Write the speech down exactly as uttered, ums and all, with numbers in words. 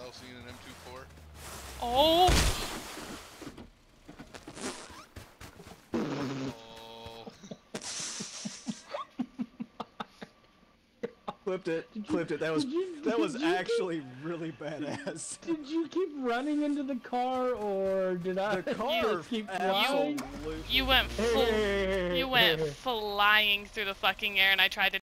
L C and an M twenty-four. Oh! Clipped it. Did you- Clipped it. That was did you- that was did you actually really badass. Did you keep running into the car, or did I The car just keep flying? absolutely. You went full. You went flying through the fucking air, and I tried to